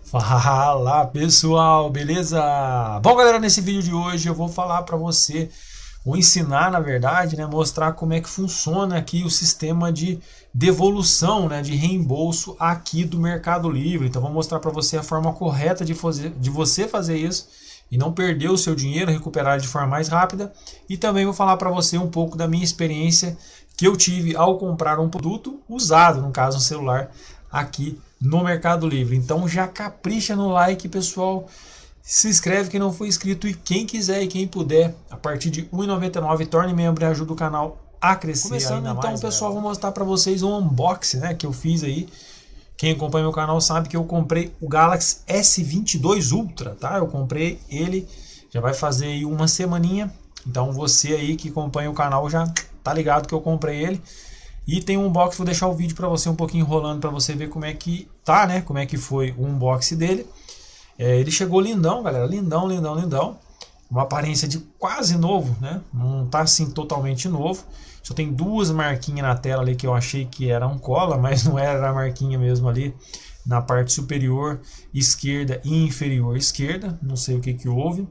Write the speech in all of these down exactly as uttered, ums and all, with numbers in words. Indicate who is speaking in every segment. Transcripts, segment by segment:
Speaker 1: Fala pessoal, beleza? Bom galera, nesse vídeo de hoje eu vou falar para você, ou ensinar na verdade, né, mostrar como é que funciona aqui o sistema de devolução, né, de reembolso aqui do Mercado Livre. Então vou mostrar para você a forma correta de, fazer, de você fazer isso e não perder o seu dinheiro, recuperar de forma mais rápida. E também vou falar para você um pouco da minha experiência que eu tive ao comprar um produto usado, no caso um celular, aqui no Mercado Livre. Então já capricha no like, pessoal, se inscreve quem não for inscrito e quem quiser e quem puder, a partir de um real e noventa e nove centavos, torne membro e ajuda o canal a crescer. Começando ainda então, mais, pessoal, galera, vou mostrar para vocês um unboxing, né, que eu fiz aí. Quem acompanha meu canal sabe que eu comprei o Galaxy S vinte e dois Ultra, tá? Eu comprei ele, já vai fazer aí uma semaninha. Então você aí que acompanha o canal já tá ligado que eu comprei ele. E tem um unboxing, vou deixar o vídeo para você um pouquinho rolando para você ver como é que tá, né? Como é que foi o unboxing dele. É, ele chegou lindão, galera, lindão, lindão, lindão. Uma aparência de quase novo, né? Não tá assim totalmente novo. Só tem duas marquinhas na tela ali que eu achei que eram cola, mas não era a marquinha mesmo ali na parte superior esquerda e inferior esquerda. Não sei o que que houve.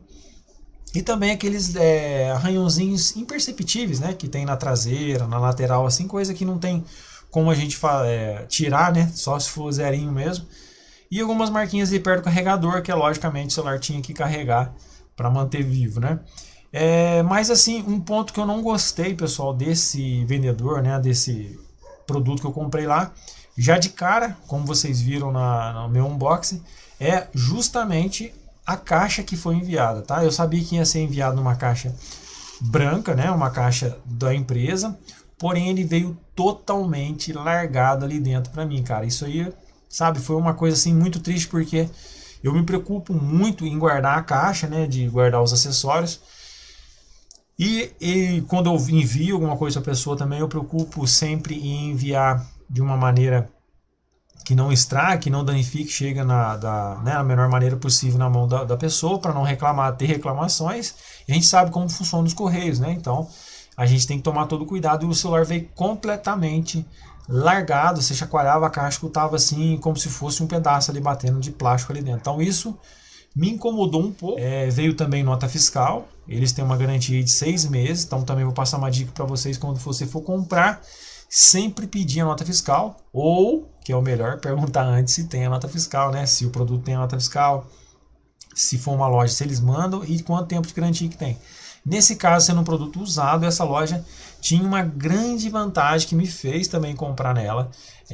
Speaker 1: E também aqueles é, arranhãozinhos imperceptíveis, né, que tem na traseira, na lateral, assim, coisa que não tem como a gente é, tirar, né, só se for zerinho mesmo. E algumas marquinhas de perto do carregador, que é logicamente o celular tinha que carregar para manter vivo, né. É, mas assim, um ponto que eu não gostei, pessoal, desse vendedor, né, desse produto que eu comprei lá, já de cara, como vocês viram na, no meu unboxing, é justamente a caixa que foi enviada, tá? Eu sabia que ia ser enviado numa caixa branca, né? Uma caixa da empresa, porém ele veio totalmente largado ali dentro para mim, cara. Isso aí, sabe, foi uma coisa assim muito triste, porque eu me preocupo muito em guardar a caixa, né? De guardar os acessórios. E, e quando eu envio alguma coisa para a pessoa também, eu preocupo sempre em enviar de uma maneira que não estrague, que não danifique, chega na da, né, a menor maneira possível na mão da, da pessoa, para não reclamar, ter reclamações. E a gente sabe como funciona os correios, né? Então a gente tem que tomar todo cuidado. E o celular veio completamente largado, você chacoalhava a caixa, escutava assim, como se fosse um pedaço ali batendo de plástico ali dentro. Então isso me incomodou um pouco. É, veio também nota fiscal, eles têm uma garantia de seis meses, então também vou passar uma dica para vocês quando você for comprar. Sempre pedir a nota fiscal, ou, que é o melhor, perguntar antes se tem a nota fiscal, né? Se o produto tem a nota fiscal, se for uma loja, se eles mandam e quanto tempo de garantia que tem. Nesse caso, sendo um produto usado, essa loja tinha uma grande vantagem que me fez também comprar nela,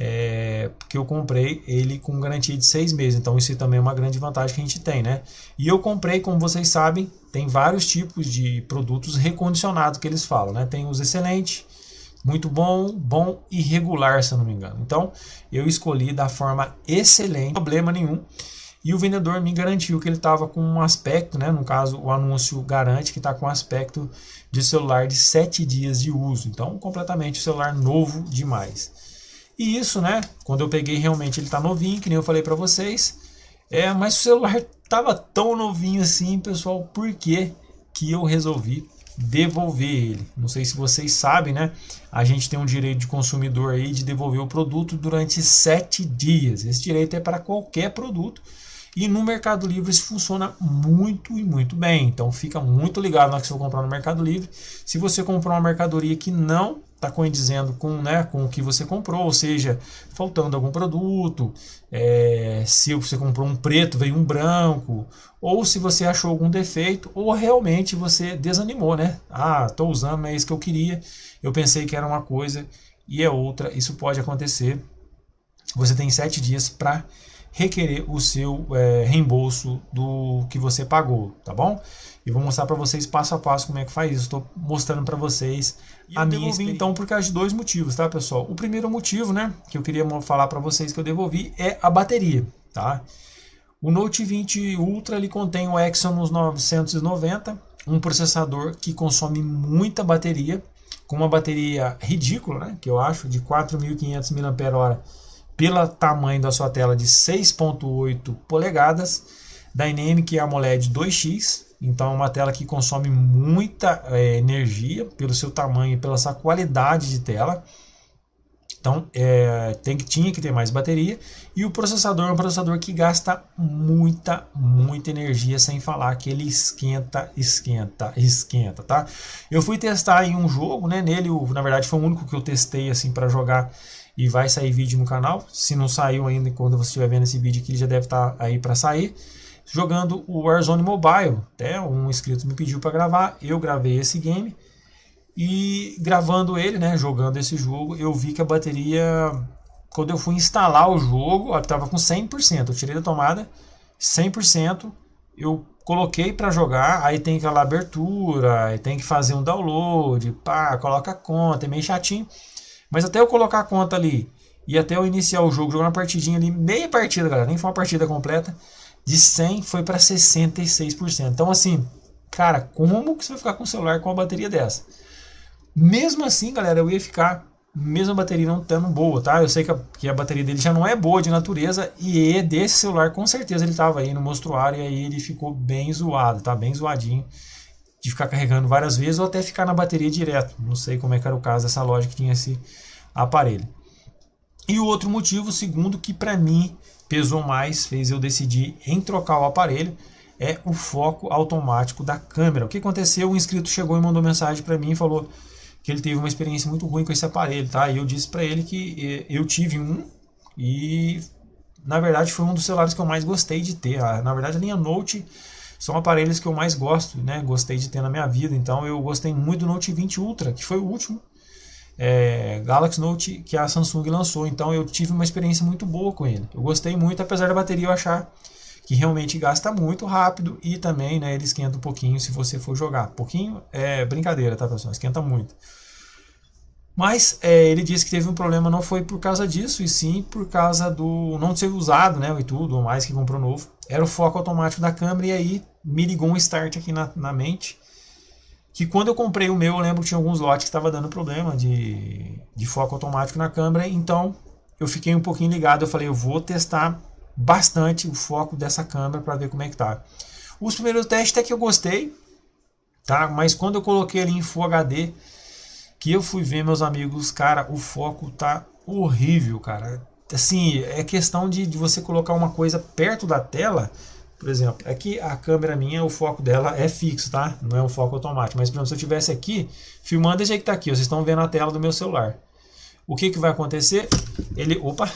Speaker 1: é, porque eu comprei ele com garantia de seis meses, então isso também é uma grande vantagem que a gente tem, né? E eu comprei, como vocês sabem, tem vários tipos de produtos recondicionados que eles falam, né? Tem os excelentes, muito bom, bom e regular, se eu não me engano. Então, eu escolhi da forma excelente, problema nenhum. E o vendedor me garantiu que ele estava com um aspecto, né? No caso, o anúncio garante que está com aspecto de celular de sete dias de uso. Então, completamente o celular novo demais. E isso, né? Quando eu peguei, realmente ele está novinho, que nem eu falei para vocês. É, mas o celular estava tão novinho assim, pessoal, por que que eu resolvi devolver ele? Não sei se vocês sabem, né? A gente tem um direito de consumidor aí de devolver o produto durante sete dias. Esse direito é para qualquer produto. E no Mercado Livre isso funciona muito e muito bem. Então fica muito ligado na hora que você for comprar no Mercado Livre. Se você comprou uma mercadoria que não está condizendo com, né, com o que você comprou, ou seja, faltando algum produto, é, se você comprou um preto, veio um branco, ou se você achou algum defeito, ou realmente você desanimou, né? Ah, estou usando, não é isso que eu queria, eu pensei que era uma coisa e é outra. Isso pode acontecer. Você tem sete dias para requerer o seu é, reembolso do que você pagou, tá bom? E vou mostrar para vocês passo a passo como é que faz isso. Estou mostrando para vocês e a minha experiência. Então, por causa de dois motivos, tá, pessoal? O primeiro motivo, né, que eu queria falar para vocês que eu devolvi é a bateria, tá? O Note vinte Ultra ele contém o Exynos novecentos e noventa, um processador que consome muita bateria, com uma bateria ridícula, né, que eu acho, de quatro mil e quinhentos miliampères-hora, pelo tamanho da sua tela de seis ponto oito polegadas, Dynamic AMOLED dois X, então é uma tela que consome muita é, energia pelo seu tamanho e pela sua qualidade de tela. Então é, tem que, tinha que ter mais bateria. E o processador é um processador que gasta muita, muita energia, sem falar que ele esquenta, esquenta, esquenta, tá? Eu fui testar em um jogo, né? Nele, na verdade foi o único que eu testei assim para jogar, e vai sair vídeo no canal. Se não saiu ainda, quando você estiver vendo esse vídeo aqui, ele já deve estar aí para sair. Jogando o Warzone Mobile, até um inscrito me pediu para gravar, eu gravei esse game. E gravando ele, né, jogando esse jogo, eu vi que a bateria, quando eu fui instalar o jogo, ela estava com cem por cento. Eu tirei da tomada, cem por cento. Eu coloquei para jogar, aí tem aquela abertura, aí tem que fazer um download, pá, coloca a conta, é meio chatinho. Mas até eu colocar a conta ali e até eu iniciar o jogo, jogar uma partidinha ali, meia partida, galera, nem foi uma partida completa, de cem foi para sessenta e seis por cento. Então assim, cara, como que você vai ficar com o celular com uma bateria dessa? Mesmo assim, galera, eu ia ficar, mesmo a bateria não estando boa, tá? Eu sei que a, que a bateria dele já não é boa de natureza, e desse celular com certeza ele estava aí no mostruário, e aí ele ficou bem zoado, tá? Bem zoadinho, de ficar carregando várias vezes ou até ficar na bateria direto. Não sei como é que era o caso dessa loja que tinha esse aparelho. E o outro motivo, segundo, que para mim pesou mais, fez eu decidir em trocar o aparelho, é o foco automático da câmera. O que aconteceu? Um inscrito chegou e mandou mensagem para mim e falou que ele teve uma experiência muito ruim com esse aparelho, tá? E eu disse para ele que eu tive um e na verdade foi um dos celulares que eu mais gostei de ter. Na verdade a linha Note são aparelhos que eu mais gosto, né? Gostei de ter na minha vida. Então eu gostei muito do Note vinte Ultra, que foi o último é, Galaxy Note que a Samsung lançou. Então eu tive uma experiência muito boa com ele. Eu gostei muito, apesar da bateria eu achar que realmente gasta muito rápido e também, né, ele esquenta um pouquinho se você for jogar. Pouquinho é brincadeira, tá, pessoal? Esquenta muito. Mas é, ele disse que teve um problema, não foi por causa disso, e sim por causa do não ser usado, né, e tudo, ou mais que comprou novo. Era o foco automático da câmera, e aí me ligou um start aqui na, na mente, que quando eu comprei o meu, eu lembro que tinha alguns lotes que estava dando problema de, de foco automático na câmera, então eu fiquei um pouquinho ligado, eu falei, eu vou testar bastante o foco dessa câmera para ver como é que tá. Os primeiros testes até que eu gostei, tá? Mas quando eu coloquei ali em Full H D, que eu fui ver, meus amigos, cara, o foco tá horrível, cara. Assim, é questão de, de você colocar uma coisa perto da tela. Por exemplo, aqui a câmera minha, o foco dela é fixo, tá? Não é um foco automático. Mas, por exemplo, se eu tivesse aqui, filmando esse aí que tá aqui, vocês estão vendo a tela do meu celular. O que que vai acontecer? Ele, opa,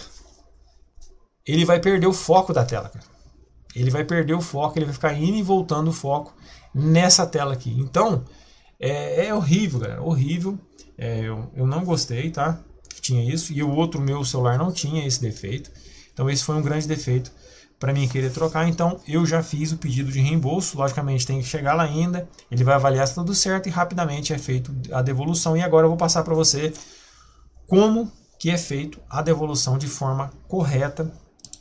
Speaker 1: ele vai perder o foco da tela, cara. Ele vai perder o foco, ele vai ficar indo e voltando o foco nessa tela aqui. Então, é, é horrível, galera, horrível. É, eu, eu não gostei, tá? Que tinha isso. E o outro meu celular não tinha esse defeito. Então, esse foi um grande defeito para mim querer trocar. Então, eu já fiz o pedido de reembolso. Logicamente, tem que chegar lá ainda. Ele vai avaliar se tá tudo certo e rapidamente é feito a devolução. E agora eu vou passar para você como que é feito a devolução de forma correta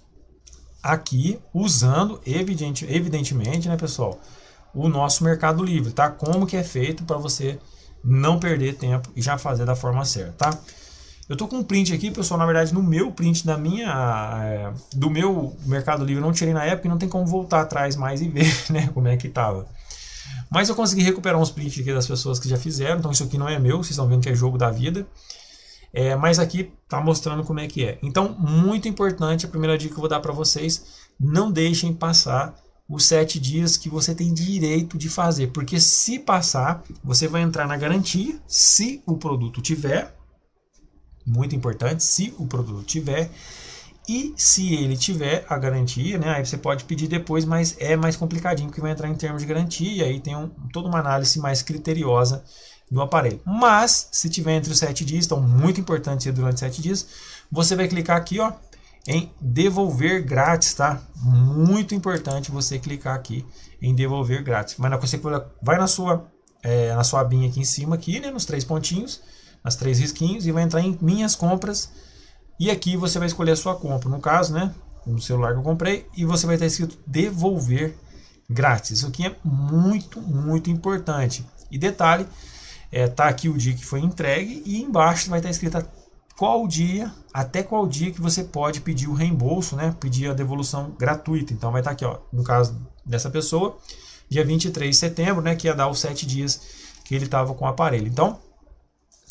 Speaker 1: aqui, usando evidente, evidentemente, né, pessoal, o nosso Mercado Livre, tá? Como que é feito para você não perder tempo e já fazer da forma certa, tá? Eu tô com um print aqui, pessoal, na verdade, no meu print da minha, é, do meu Mercado Livre, eu não tirei na época e não tem como voltar atrás mais e ver, né, como é que tava. Mas eu consegui recuperar uns prints aqui das pessoas que já fizeram, então isso aqui não é meu, vocês estão vendo que é jogo da vida. É, mas aqui tá mostrando como é que é. Então, muito importante, a primeira dica que eu vou dar para vocês, não deixem passar os sete dias que você tem direito de fazer, porque se passar, você vai entrar na garantia, se o produto tiver, muito importante, se o produto tiver, e se ele tiver a garantia, né, aí você pode pedir depois, mas é mais complicadinho, porque vai entrar em termos de garantia, e aí tem um, toda uma análise mais criteriosa do aparelho. Mas, se tiver entre os sete dias, então muito importante ser durante sete dias, você vai clicar aqui, ó, em devolver grátis, tá? Muito importante você clicar aqui em devolver grátis. Mas você vai na sua, é, na sua abinha aqui em cima, aqui, né, nos três pontinhos, nas três risquinhos, e vai entrar em minhas compras, e aqui você vai escolher a sua compra, no caso, né, no celular que eu comprei, e você vai estar escrito devolver grátis. Isso aqui é muito, muito importante. E detalhe, É, tá aqui o dia que foi entregue e embaixo vai estar escrito qual dia, até qual dia que você pode pedir o reembolso, né? Pedir a devolução gratuita. Então vai estar aqui, ó, no caso dessa pessoa, dia vinte e três de setembro, né? Que ia dar os sete dias que ele estava com o aparelho. Então,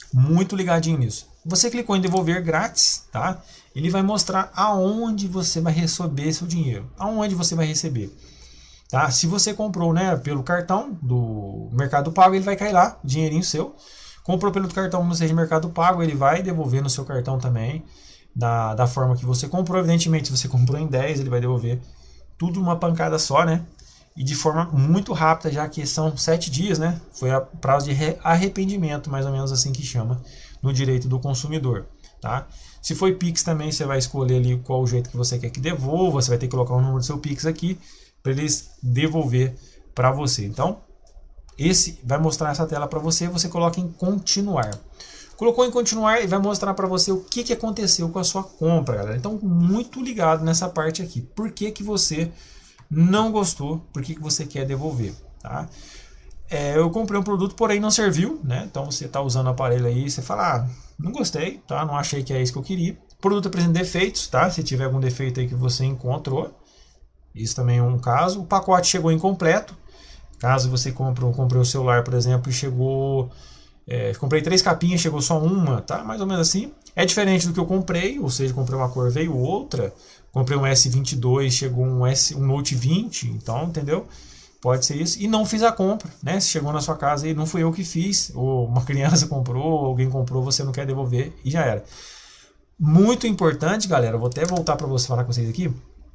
Speaker 1: muito ligadinho nisso. Você clicou em devolver grátis, tá? Ele vai mostrar aonde você vai receber seu dinheiro, aonde você vai receber. Tá? Se você comprou, né, pelo cartão do Mercado Pago, ele vai cair lá, dinheirinho seu. Comprou pelo cartão, não seja Mercado Pago, ele vai devolver no seu cartão também, da, da forma que você comprou. Evidentemente, se você comprou em dez, ele vai devolver tudo uma pancada só, né? E de forma muito rápida, já que são sete dias, né? Foi a prazo de arrependimento, mais ou menos assim que chama, no direito do consumidor, tá? Se foi Pix também, você vai escolher ali qual o jeito que você quer que devolva, você vai ter que colocar o número do seu Pix aqui, para eles devolver para você. Então, esse vai mostrar essa tela para você, você coloca em continuar. Colocou em continuar e vai mostrar para você o que, que aconteceu com a sua compra, galera. Então, muito ligado nessa parte aqui. Por que, que você não gostou? Por que, que você quer devolver? Tá? É, eu comprei um produto, porém não serviu, né? Então, você está usando o aparelho aí, você fala, ah, não gostei, tá? Não achei que é isso que eu queria. O produto apresenta defeitos, tá? Se tiver algum defeito aí que você encontrou, isso também é um caso. O pacote chegou incompleto. Caso você compre, compre o celular, por exemplo, e chegou... É, comprei três capinhas, chegou só uma, tá? Mais ou menos assim. É diferente do que eu comprei, ou seja, comprei uma cor, veio outra. Comprei um S vinte e dois, chegou um, S, um Note vinte, então, entendeu? Pode ser isso. E não fiz a compra, né? Se chegou na sua casa e não fui eu que fiz, ou uma criança comprou, ou alguém comprou, você não quer devolver, e já era. Muito importante, galera, vou até voltar para você falar com vocês aqui.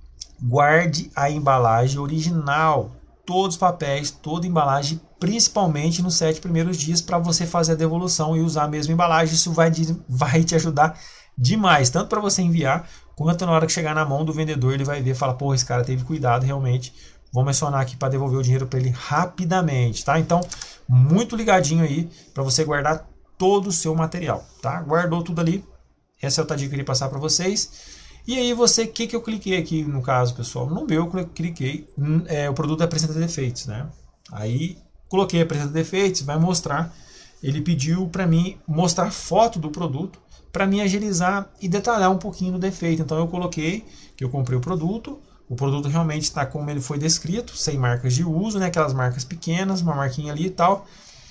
Speaker 1: Guarde a embalagem original, todos os papéis, toda a embalagem, principalmente nos sete primeiros dias, para você fazer a devolução e usar a mesma embalagem. Isso vai, vai te ajudar demais, tanto para você enviar, quanto na hora que chegar na mão do vendedor, ele vai ver e fala, pô, esse cara teve cuidado realmente, vou mencionar aqui para devolver o dinheiro para ele rapidamente, tá? Então, muito ligadinho aí, para você guardar todo o seu material, tá? Guardou tudo ali, essa é outra dica que eu queria passar para vocês. E aí você, o que, que eu cliquei aqui no caso, pessoal? No meu eu cliquei, é, o produto apresenta defeitos, né? Aí coloquei apresenta defeitos, vai mostrar. Ele pediu para mim mostrar foto do produto para mim agilizar e detalhar um pouquinho do defeito. Então eu coloquei que eu comprei o produto, o produto realmente está como ele foi descrito, sem marcas de uso, né? Aquelas marcas pequenas, uma marquinha ali e tal.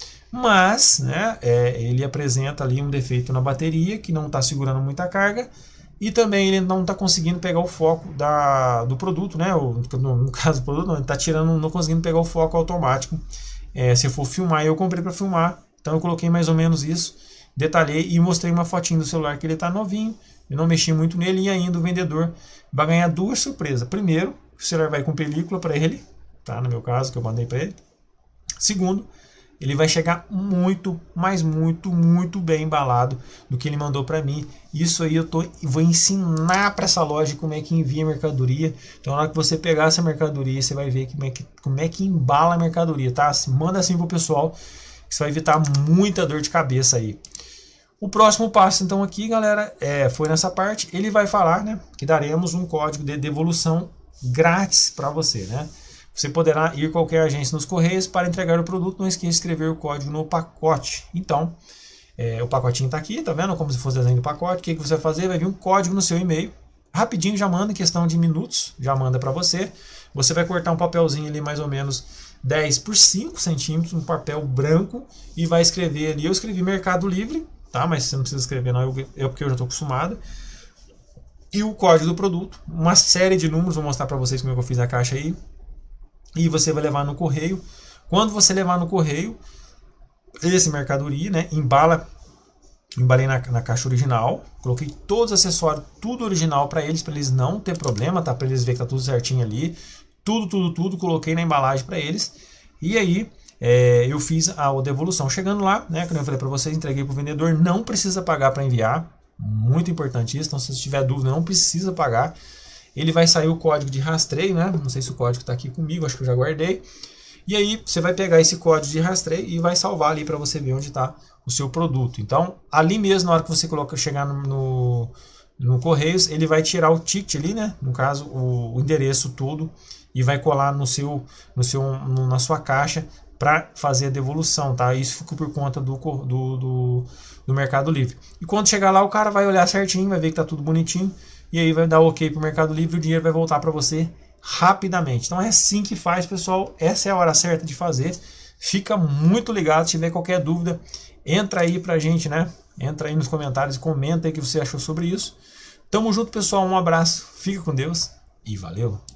Speaker 1: Mas, né, é, ele apresenta ali um defeito na bateria que não está segurando muita carga. E também ele não está conseguindo pegar o foco da, do produto, né? O, no, no caso do produto, não, ele está tirando, não conseguindo pegar o foco automático. É, se eu for filmar, eu comprei para filmar, então eu coloquei mais ou menos isso, detalhei e mostrei uma fotinho do celular que ele está novinho, eu não mexi muito nele e ainda o vendedor vai ganhar duas surpresas. Primeiro, o celular vai com película para ele, tá? No meu caso, que eu mandei para ele. Segundo, ele vai chegar muito, mas muito, muito bem embalado do que ele mandou para mim. Isso aí eu tô, vou ensinar para essa loja como é que envia a mercadoria. Então na hora que você pegar essa mercadoria, você vai ver como é que, como é que embala a mercadoria, tá? Manda assim pro pessoal, que você vai evitar muita dor de cabeça aí. O próximo passo então aqui, galera, é, foi nessa parte. Ele vai falar, né, que daremos um código de devolução grátis para você, né? Você poderá ir a qualquer agência nos Correios para entregar o produto. Não esqueça de escrever o código no pacote. Então, é, o pacotinho está aqui, tá vendo? Como se fosse desenho do pacote. O que, que você vai fazer? Vai vir um código no seu e-mail. Rapidinho já manda, em questão de minutos, já manda para você. Você vai cortar um papelzinho ali, mais ou menos dez por cinco centímetros, um papel branco, e vai escrever ali. Eu escrevi Mercado Livre, tá? Mas você não precisa escrever, não, eu, eu porque eu já estou acostumado. E o código do produto, uma série de números, vou mostrar para vocês como é que eu fiz a caixa aí. E você vai levar no correio. Quando você levar no correio esse mercadoria, né, embala, embalei na, na caixa original, coloquei todos os acessórios, tudo original para eles, para eles não ter problema, tá? Para eles verem que tá tudo certinho ali, tudo, tudo, tudo, coloquei na embalagem para eles. E aí é, eu fiz a, a devolução. Chegando lá, né, como eu falei para vocês, entreguei para o vendedor, não precisa pagar para enviar, muito importante isso. Então se você tiver dúvida, não precisa pagar. Ele vai sair o código de rastreio, né? Não sei se o código está aqui comigo, acho que eu já guardei. E aí você vai pegar esse código de rastreio e vai salvar ali para você ver onde está o seu produto. Então, ali mesmo, na hora que você coloca, chegar no, no, no Correios, ele vai tirar o ticket ali, né? No caso, o, o endereço tudo, e vai colar no seu, no seu, no, na sua caixa para fazer a devolução, tá? Isso fica por conta do, do, do, do Mercado Livre. E quando chegar lá, o cara vai olhar certinho, vai ver que está tudo bonitinho. E aí vai dar ok para o Mercado Livre e o dinheiro vai voltar para você rapidamente. Então é assim que faz, pessoal. Essa é a hora certa de fazer. Fica muito ligado. Se tiver qualquer dúvida, Entra aí pra gente, né? Entra aí nos comentários e comenta aí o que você achou sobre isso. Tamo junto, pessoal. Um abraço. Fica com Deus e valeu!